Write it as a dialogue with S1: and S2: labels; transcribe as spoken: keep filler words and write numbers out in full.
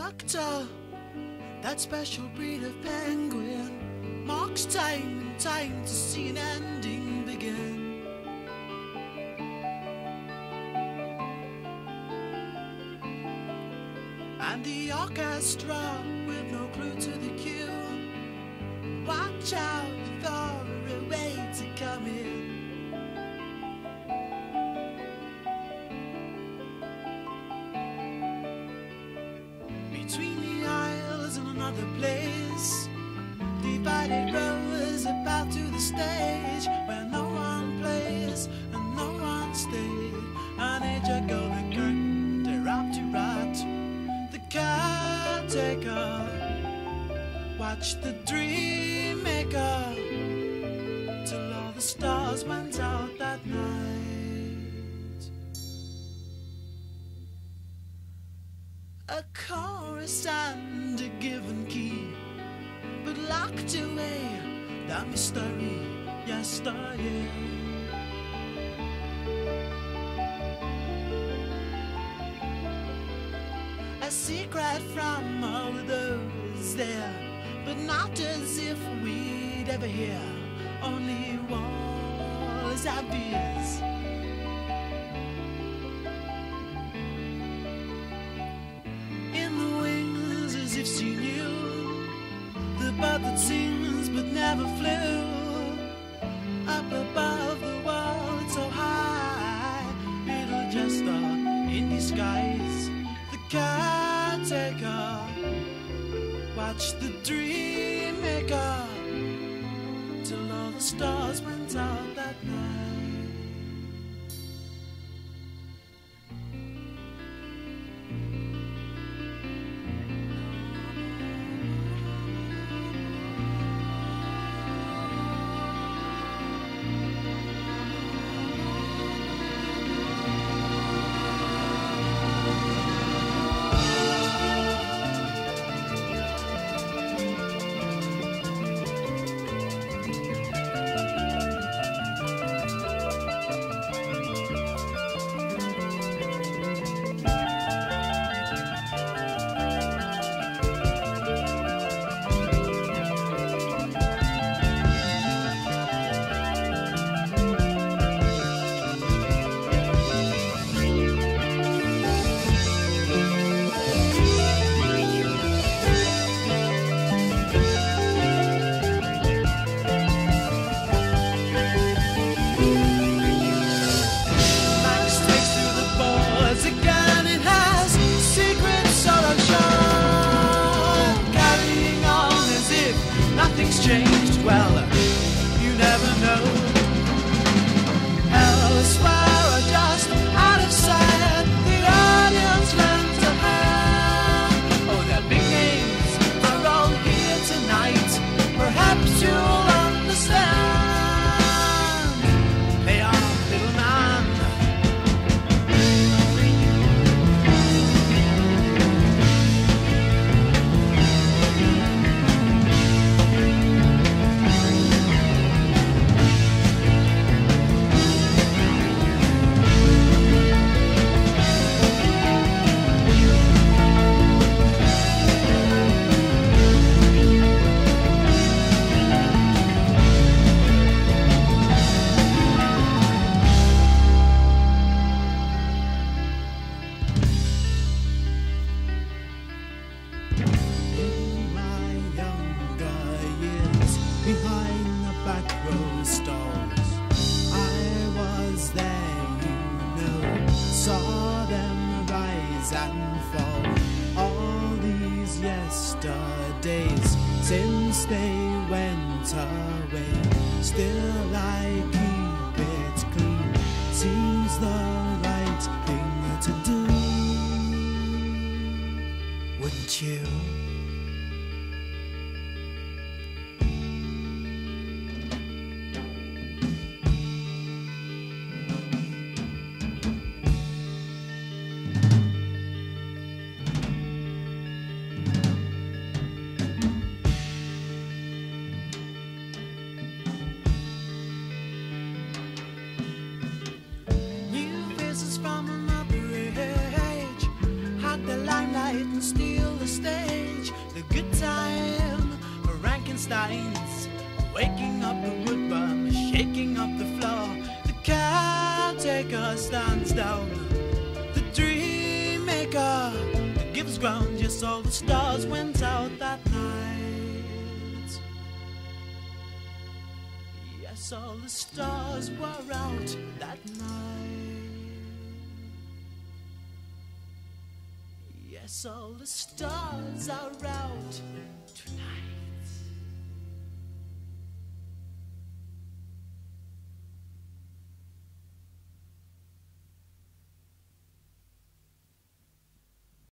S1: doctor, that special breed of penguin, marks time and time to see an ending begin. And the orchestra with no clue to the cue, watch out for a way to come in. Between the aisles and another place, divided rows about to the stage, where no one plays and no one stays. An age ago the curtain derived to rat, the caretaker watched the dream maker till all the stars went out that night. A chorus and a given key, but locked away, that mystery yesterday. A secret from all those there, but not as if we'd ever hear. Only walls and beers. In the wings, as if she knew, the bird that sings but never flew. Up above the world so high, little jester in disguise, the caretaker watched the dream maker till all the stars went out that night. Changed, well, you never know. Elsewhere or just out of sight, the audience lends a hand. Oh, their big names are all here tonight. Perhaps you'll understand. They are little man. Behind the back row stalls, I was there, you know, saw them rise and fall. All these yesterdays since they went away, still I keep it clean. Seems the right thing to do, wouldn't you? From another age, had the limelight and steal the stage. Frankensteins, waking up the woodworm, shaking up the floor. The caretaker stands down, the dream maker gives ground. Yes, all the stars went out that night. Yes, all the stars were out that night. Yes, all the stars are out tonight.